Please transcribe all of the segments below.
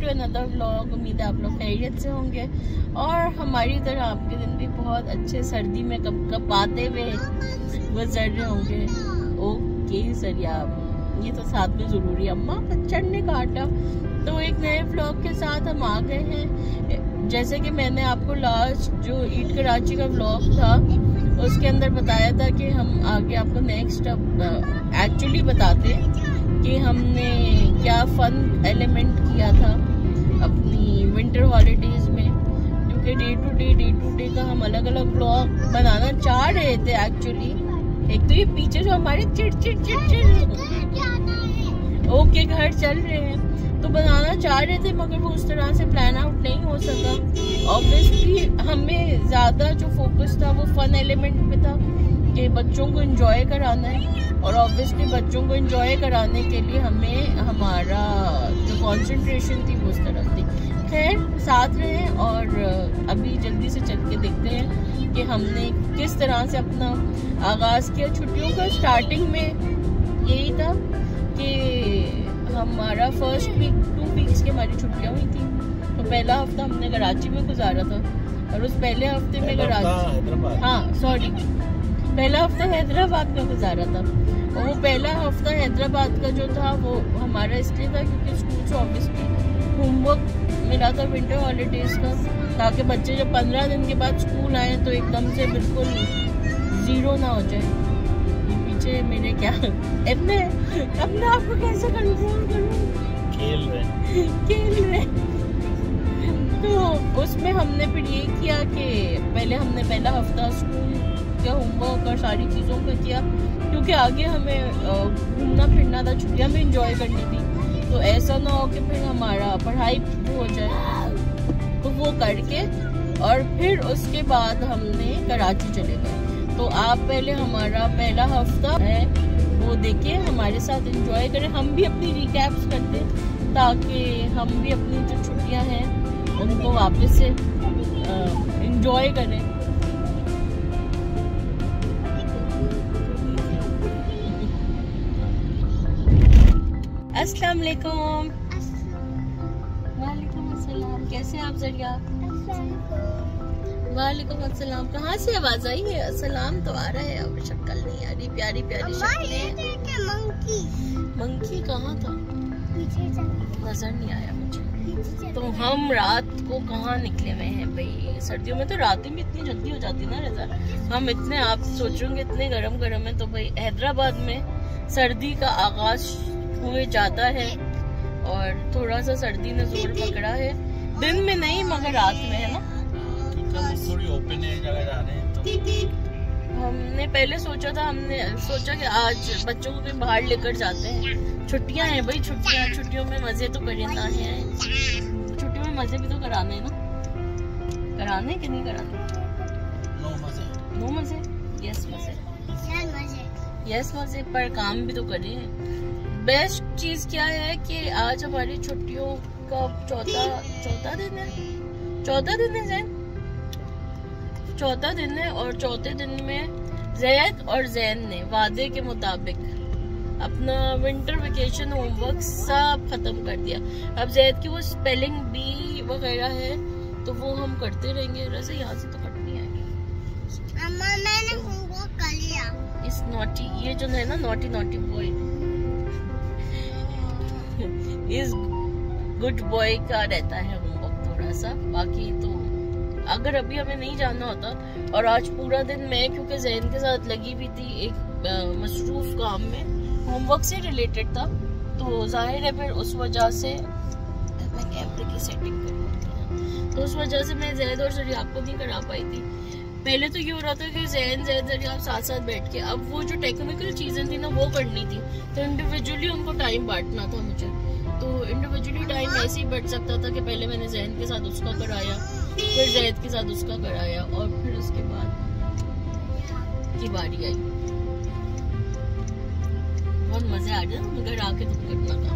To another vlog. उम्मीद है आप लोग खैरियत से होंगे और हमारी तरह आपके दिन भी बहुत अच्छे सर्दी में कपाते हुए गुजर रहे होंगे। ओके सरिया, ये तो साथ में जरूरी है। अम्मा पच्चर ने काटा। तो एक नए व्लॉग के साथ हम आ गए हैं। जैसे कि मैंने आपको लास्ट जो ईद कराची का व्लॉग था उसके अंदर बताया था कि हम आगे आपको नेक्स्ट एक्चुअली बताते कि हमने क्या फन एलिमेंट किया था अपनी विंटर हॉलीडेज में, क्योंकि डे टू डे का हम अलग अलग व्लॉग बनाना चाह रहे थे एक्चुअली। एक तो ये पीछे जो हमारे चिड़ ओके घर चल रहे हैं तो बनाना चाह रहे थे, मगर वो उस तरह से प्लान आउट नहीं हो सका। ऑब्वियसली हमें ज्यादा जो फोकस था वो फन एलिमेंट में था कि बच्चों को एंजॉय कराना है, और ऑब्वियसली बच्चों को एंजॉय कराने के लिए हमें हमारा जो कंसंट्रेशन थी वो उस तरफ थी। खैर साथ रहे और अभी जल्दी से चल के देखते हैं कि हमने किस तरह से अपना आगाज किया छुट्टियों का। स्टार्टिंग में यही था कि हमारा फर्स्ट वीक 2 वीक्स की हमारी छुट्टियां हुई थी, तो पहला हफ्ता हमने कराची में गुजारा था और उस पहले हफ्ते में पहला हफ्ता हैदराबाद में गुजारा था। और वो पहला हफ्ता हैदराबाद का जो था वो हमारा इसलिए था क्योंकि स्कूल से ऑब्वियसली होमवर्क मिला था विंटर हॉलीडेज का, ताकि बच्चे जब 15 दिन के बाद स्कूल आए तो एकदम से बिल्कुल जीरो ना हो जाए। पीछे मेरे क्या अपने आप को कैसे कंट्रोल करूं, खेल रहे तो उसमें हमने फिर ये किया कि पहले हमने पहला हफ्ता स्कूल के होमवर्क और सारी चीज़ों का किया, क्योंकि आगे हमें घूमना फिरना था, छुट्टियां भी इंजॉय करनी थी। तो ऐसा ना हो कि फिर हमारा पढ़ाई हो जाए, तो वो करके और फिर उसके बाद हमने कराची चले गए। तो आप पहले हमारा पहला हफ्ता है वो देखिए, हमारे साथ एंजॉय करें, हम भी अपनी रिकैप्स करते ताकि हम भी अपनी जो छुट्टियां हैं उनको वापस से एंजॉय करें। अस्सलाम वालेकुम। वालेकुम अस्सलाम, कैसे आप जरिया? वालेकुम अस्सलाम। कहाँ से आवाज आई है? अस्सलाम तो आ रहा है, अब शक्ल नहीं आ रही। प्यारी प्यारी शक्लें। मंकी कहाँ था? नजर नहीं आया मुझे। तो हम रात को कहाँ निकले हुए हैं भाई? सर्दियों में तो रातें भी इतनी जल्दी हो जाती ना रजा। हम इतने, आप सोचोगे इतने गरम है, तो भाई हैदराबाद में सर्दी का आगाज हुए जाता है और थोड़ा सा सर्दी ने जोर पकड़ा है। दिन में नहीं मगर रात में, है ना। थोड़ी ओपन जगह जा रहे हैं तो हमने पहले सोचा कि आज बच्चों को कहीं बाहर लेकर जाते हैं। छुट्टियां हैं भाई, छुट्टियों में मजे तो करना है। छुट्टियों में मजे भी तो कराने हैं ना, कराने कि नहीं कराने? नो मजे यस मजे, पर काम भी तो करें। बेस्ट चीज क्या है कि आज हमारी छुट्टियों का चौथा दिन है और चौथे दिन में जैद और जैन ने वादे के मुताबिक अपना विंटर वेकेशन होमवर्क सब खत्म कर दिया। अब जैद की वो स्पेलिंग बी वगैरह है तो वो हम करते रहेंगे। वैसे यहाँ से तो कटनी आएगी। अम्मा मैंने होमवर्क कर लिया। इस नॉटी, ये जो है ना नॉटी बॉय, इस गुड बॉय का रहता है होमवर्क थोड़ा सा। बाकी तो अगर अभी हमें नहीं जाना होता, और आज पूरा दिन मैं क्योंकि जैन के साथ लगी भी थी एक मसरूफ काम में, होमवर्क से रिलेटेड था, तो जाहिर है फिर उस वजह से मैं कैमरे की सेटिंग कर रही थी, तो उस वजह से मैं जैद और जरिया को नहीं करा पाई थी। पहले तो ये हो रहा था कि जैन जरिया साथ साथ बैठ के, अब वो जो टेक्निकल चीजें थी ना वो करनी थी, तो इंडिविजुअली उनको टाइम बांटना था मुझे। तो इंडिविजुअली टाइम ऐसे ही बैठ सकता था कि पहले मैंने जैन के साथ उसका कराया, फिर जैद के साथ उसका कराया, और फिर उसके बाद की बारी आई। बहुत मजे आ गए, मगर आके तुम करना था।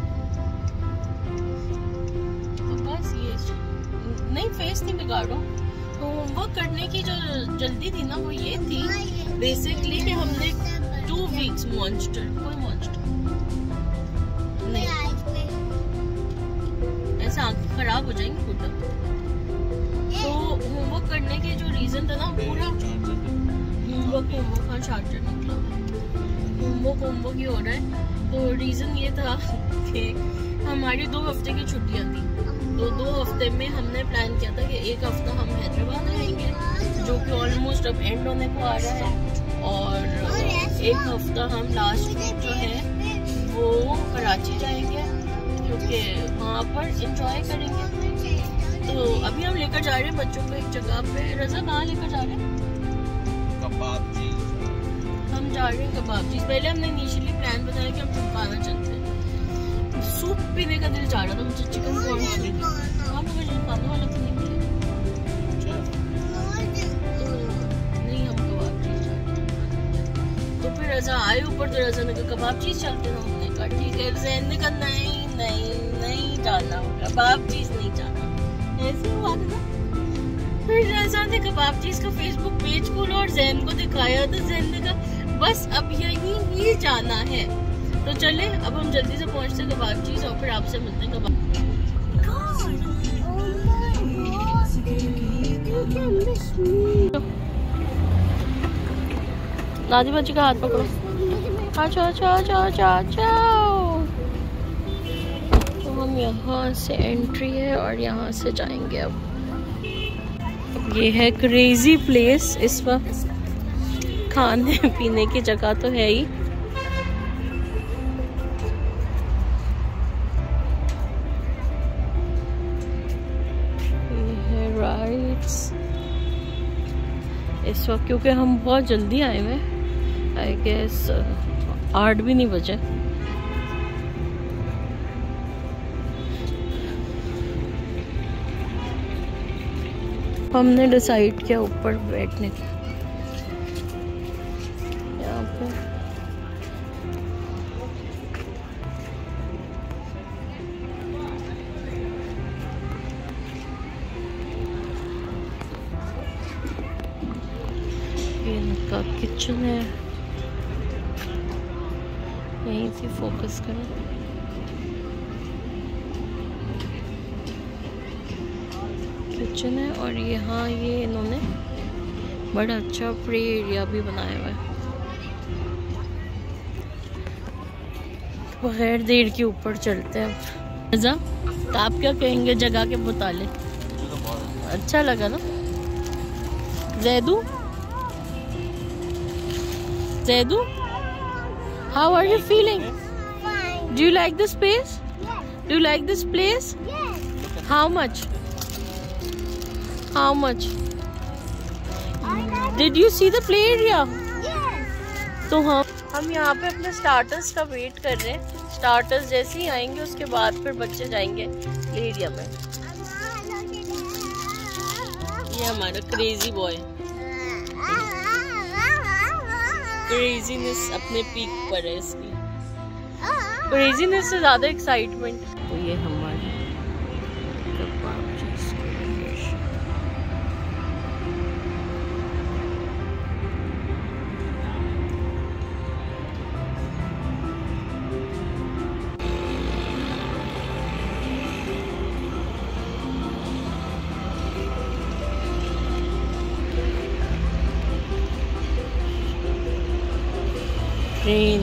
तो बस ये नहीं, फेस नहीं बिगाड़ो। तो होमवर्क करने की जो जल्दी थी ना वो ये थी बेसिकली कि हमने 2 वीक्स कोई मॉन्स्टर नहीं, से आंखें खराब हो जाएंगी बेटा। तो होमवर्क करने के जो रीजन था ना, पूरा होमवर्क हाँ चार्जर निकला, होमवर्क ही हो रहा है। तो रीजन ये था कि हमारी 2 हफ्ते की छुट्टियां थी, तो 2 हफ्ते में हमने प्लान किया था कि एक हफ्ता हम हैदराबाद रहेंगे, जो कि ऑलमोस्ट अब एंड होने को आ रहा है, और एक हफ्ता हम लास्ट वीक जो है वो कराची जाएंगे, क्योंकि वहाँ पर इंजॉय करेंगे। तो अभी हम लेकर जा रहे हैं बच्चों को एक जगह पे। रज़ा कहाँ लेकर जा रहे हैं? कबाब जी। हम जा रहे हैं कबाब जी। पहले हमने इनिशियली प्लान बनाया कि हम चुमकाना चलते हैं, सूप पीने का दिल चाह रहा था मुझे, चिकन कॉर्न सूप। हाँ मगर चुमकाने वाला तो नहीं मिलेगा, तो नहीं हम कबाब जी जा रहे हैं। तो फिर रज़ा आए ऊपर, तो रज़ा ने कहा कबाब चीज चलते हैं। हमने कहा ठीक है। ज़ैन ने कहा नहीं जाना होगा, कबाब चीज नहीं जाना। ऐसे हुआ था ना। फिर रज़ा ने कबाब चीज का फेसबुक पेज खोला और ज़ैन को दिखाया, तो ज़ैन ने कहा बस अब यही ही जाना है। तो चले अब हम जल्दी से पहुंचते हैं कबाब चीज, और फिर आपसे मिलते हैं कबाब। दादी बच्ची का हाथ पकड़ो। अच्छा। तो हम यहाँ से एंट्री है और यहाँ से जाएंगे। अब ये है क्रेजी प्लेस। इस वक्त खाने पीने की जगह तो है ही, ये है राइड्स। इस वक्त क्योंकि हम बहुत जल्दी आए हुए, आई गेस 8 भी नहीं बजे। हमने डिसाइड किया ऊपर बैठने का, यहाँ पे इनका किचन है, यहीं से फोकस करें। किचन है और यहाँ ये इन्होंने बड़ा अच्छा प्ले एरिया भी बनाया हुआ है। बगैर देर के ऊपर चलते हैं। रज़ा तो आप क्या कहेंगे जगह के मुतालिक? अच्छा लगा ना? Zaidu, how are you feeling? Fine. Do you like this space? Yes. Do you like this place? Yes. How much? How much? Did you see the play area? Yes. तो हम यहाँ पे अपने स्टार्टर्स का वेट कर रहे हैं। Starters जैसे ही आएंगे उसके बाद फिर बच्चे जाएंगे प्ले एरिया में। ये हमारा क्रेजी बॉय, क्रेजीनेस अपने पीक पर है इसकी, क्रेजीनेस से ज्यादा एक्साइटमेंट। तो ये हमारी ट्रेन।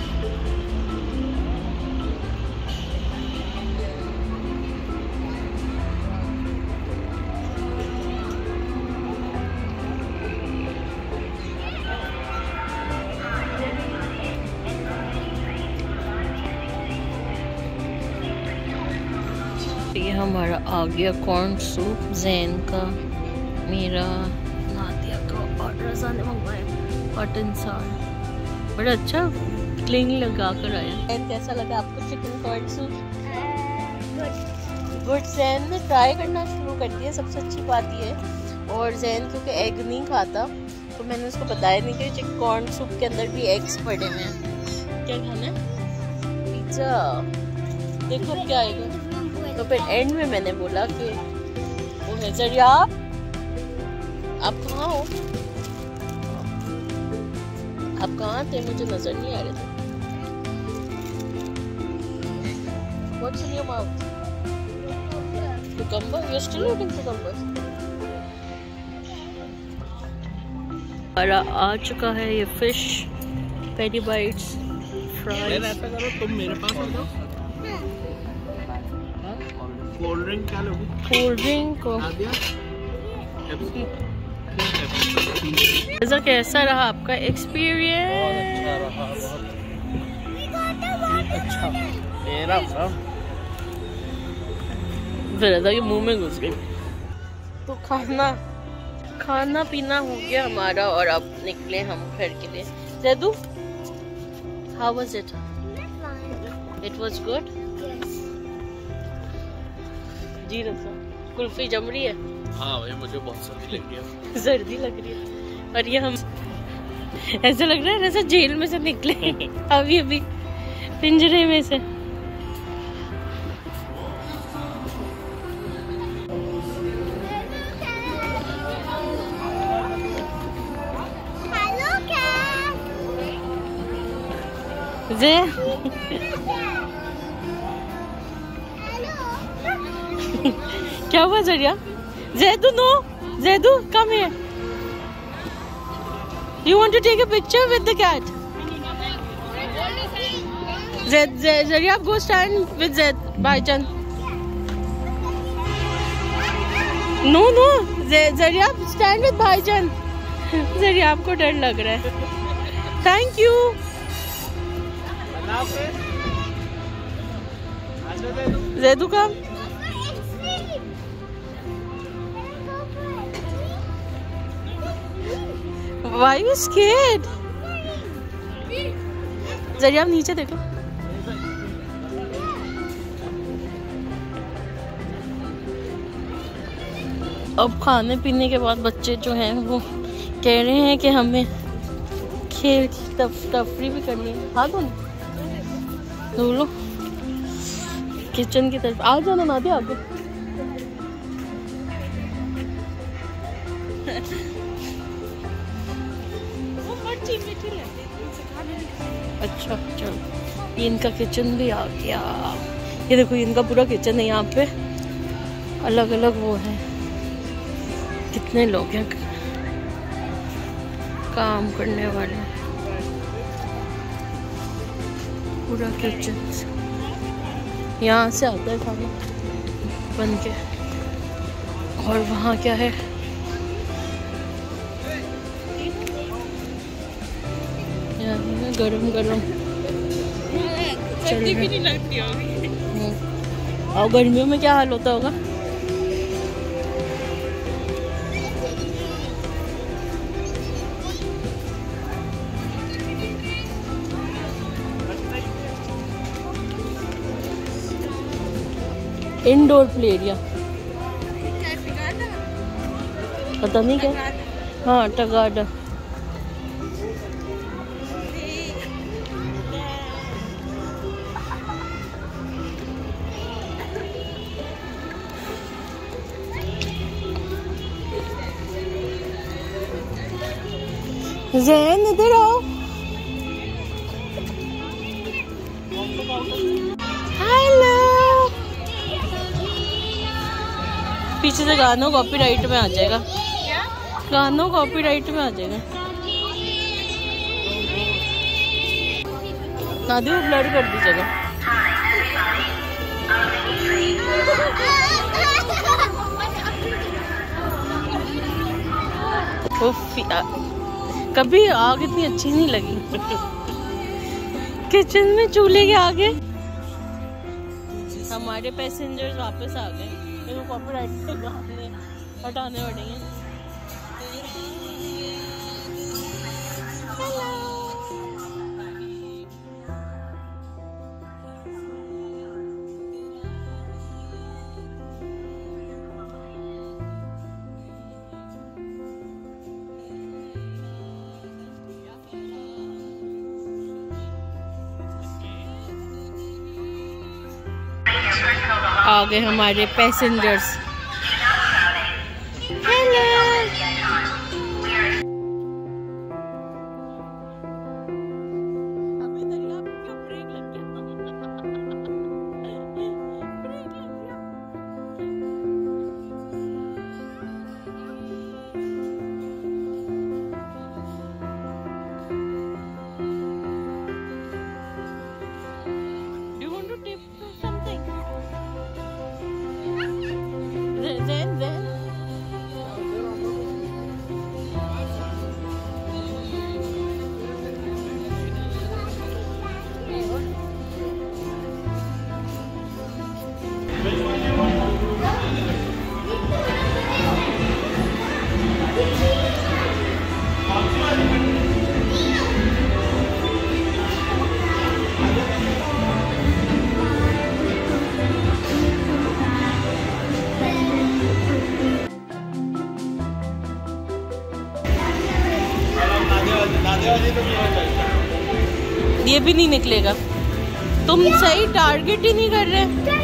ये हमारा आ गया कॉर्न सूप, जैन का, मेरा, नादिया का, और रज़ा ने मंगवाया कॉटन साल। बड़ा अच्छा क्लिंग लगा कर आया। कैसा लगा आपको chicken corn soup? Good. Jain ने ट्राई करना शुरू कर दिया, सबसे अच्छी बात ये है। और जैन क्योंकि एग नहीं खाता तो मैंने उसको बताया नहीं कि चिकन कॉर्न सूप के अंदर भी एग्स पड़े हुए हैं। क्या खाना है? पिज्ज़ा। देखो अब क्या आएगा। तो फिर एंड में मैंने बोला कि वो है जरिया, आप कहाँ हो? आप कहाँ थे? मुझे नजर नहीं आ रहे थे। What's in your mouth? cucumber? You're still eating cucumbers? हमारा आ चुका है ये फिश पेरी बाइट्स फ्राइज। ऐसा करो, तुम मेरे पास आ जाओ। कोल्ड ड्रिंक क्या लोगे? कोल्ड ड्रिंक ऐसा कैसा रहा आपका एक्सपीरियंस? अच्छा रहा, बहुत अच्छा। मेरा फिर कि मुंह में घुस गई। तो खाना पीना हो गया हमारा और अब निकले हम घर के लिए। Jaidu, how was it? It was good. जी रसा कुल्फी जम रही है। हाँ भाई, मुझे बहुत सर्दी लग रही है। सर्दी लग रही है और ये हम ऐसा लग रहा है जैसे जेल में से निकले अभी पिंजरे में से। जे क्या हुआ जरिया? Zedu, no. Zedu, come here. You want to take a picture with the cat? Zaryab, go stand with Zed. Baijan. No. Zaryab, stand with Baijan. Zaryab को डर लग रहा है. Thank you. Zedu, come. Why are you scared? जरिया आप नीचे देखो। अब खाने पीने के बाद बच्चे जो हैं वो कह रहे हैं कि हमें खेल की तफरी भी करनी है। हाँ धो लो किचन की तरफ। आ जाना नादिया आगे। अच्छा चलो, इनका किचन भी आ गया। ये देखो इनका पूरा किचन है। यहाँ पे अलग अलग वो है। कितने लोग हैं काम करने वाले। पूरा किचन यहाँ से आता है खाना बन के। और वहाँ क्या है? गरम सर्दी भी नहीं लगती होगी। और गर्मियों में क्या हाल होता होगा? इंडोर प्ले एरिया पता नहीं क्या। हाँ टगाडा। ज़ैन इधर आओ। हेलो। पीछे से गानों कॉपीराइट में आ जाएगा। गानों कॉपीराइट में आ जाएगा। नादी वो ब्लर कर दीजिएगा। कभी आग इतनी अच्छी नहीं लगी किचन में चूल्हे के आगे। हमारे पैसेंजर्स वापस आ गए। तो कॉपीराइट के गाने हटाने पड़ेंगे। आ गए हमारे पैसेंजर्स। हेलो। ये भी नहीं निकलेगा। तुम सही टारगेट ही नहीं कर रहे।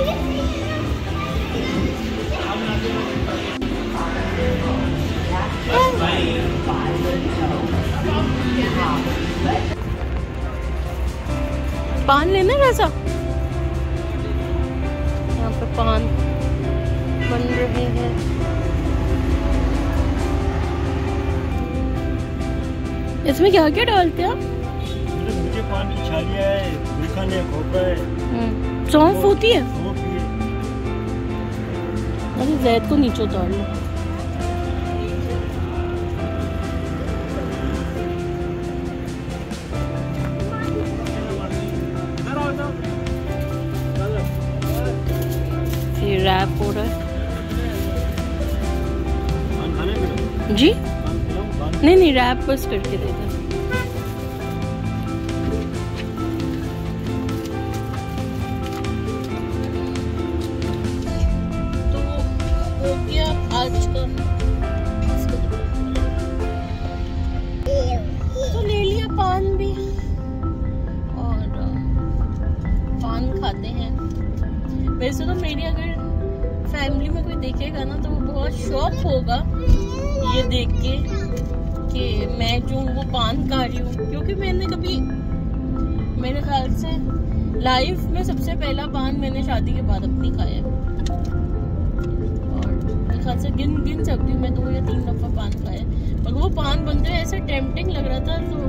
पान लेना कैसा? यहाँ पे पान बन रहे हैं। इसमें क्या क्या डालते हैं आप? मुझे पान की छालियाँ है, गुलकंद है, खोपरा है, सौंफ होती है। सौंफ भी है। अरे जैद को नीचे उतार लो। ये रैप हो रहा है पान खाने बेटा? जी। पान खिलाऊं? पान नहीं रैप बस करके दे दो। तो हो गया आज का। तो ले लिया पान भी और पान खाते हैं। वैसे तो मेरी अगर फैमिली में कोई देखेगा ना तो वो बहुत शॉक होगा ये देख के कि मैं जो वो पान खा रही हूँ, क्योंकि मैंने कभी, मेरे ख्याल से लाइफ में सबसे पहला पान मैंने शादी के बाद अपनी खाया और मेरे ख्याल से गिन सकती हूँ मैं 2 या 3 दफा पान खाया। और वो पान बनते हुए ऐसे टेम्पटिंग लग रहा था तो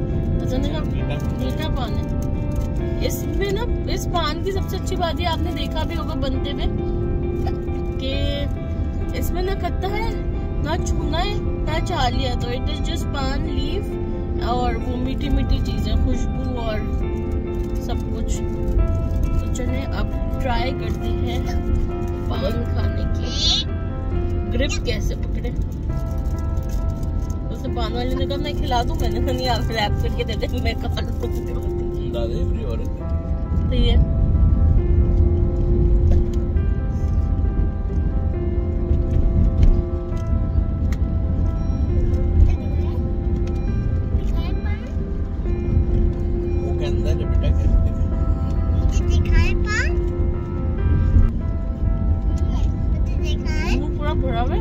मीठा पान है। इसमें ना इस पान की सबसे अच्छी बात ये आपने देखा भी होगा बनते हुए कि इसमें ना खट्टा है ना चूना है ना चालिया, तो it is just paan leaf और वो मीठी मीठी चीजें, खुशबू और सब कुछ। तो चलिए अब ट्राई करते हैं पान खाने की ग्रिप कैसे पकड़े। उसने पान वाले ने कहा मैं खिला दूं, मैंने कहा नहीं आप रैप करके दे दे मैं खा लूंगी। तो ये पूरा भरा हुआ है।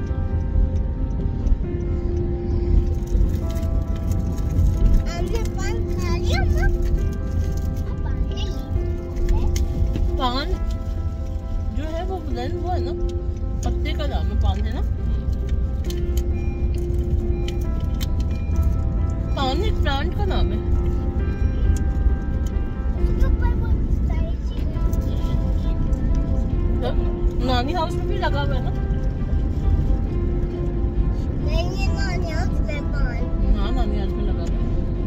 पान जो है वो बुलंद वो है ना, पत्ते का नाम है पान, है ना। पान एक प्लांट का नाम है। नानी हाउस में भी लगा हुआ है ना। हाँ नानी हाउस में लगा हुआ है।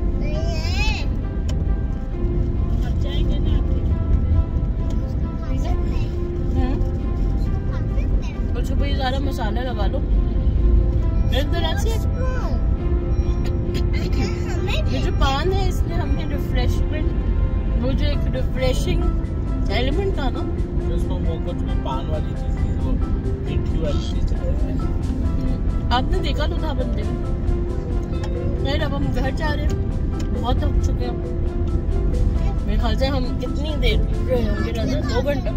कुछ भी ज़्यादा मसाला लगा लो। इस तरह से ये जो पान है इसने हमें रिफ्रेशमेंट, वो जो एक रिफ्रेशिंग एलिमेंट था ना, कुछ में पान वाली चीज थी, वो मीठी वाली चीज आपने देखा तो था बंदे में। नहीं अब हम घर जा रहे हैं, बहुत थक चुके हैं मेरे ख्याल से। हम कितनी देर रहे होंगे राजा? 2 घंटा।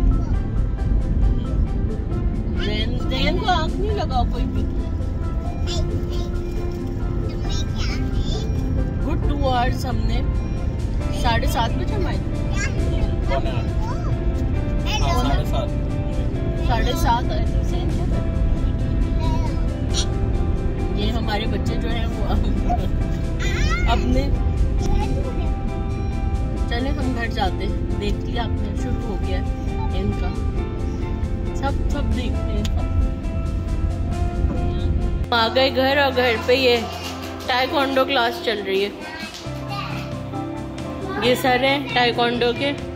जैन को आँख नहीं लगाओ कोई भी। गुड 2 आवर्स हमने 7:30 बजे हम आए। 7:30 आए थे। ये हमारे बच्चे जो हैं वो अपने चले हम घर जाते। देख लिया आपने, शुरू हो गया इनका सब देखते हैं। आ गए घर और घर पे ये टाइकोंडो क्लास चल रही है। ये सर है टाइकोंडो के।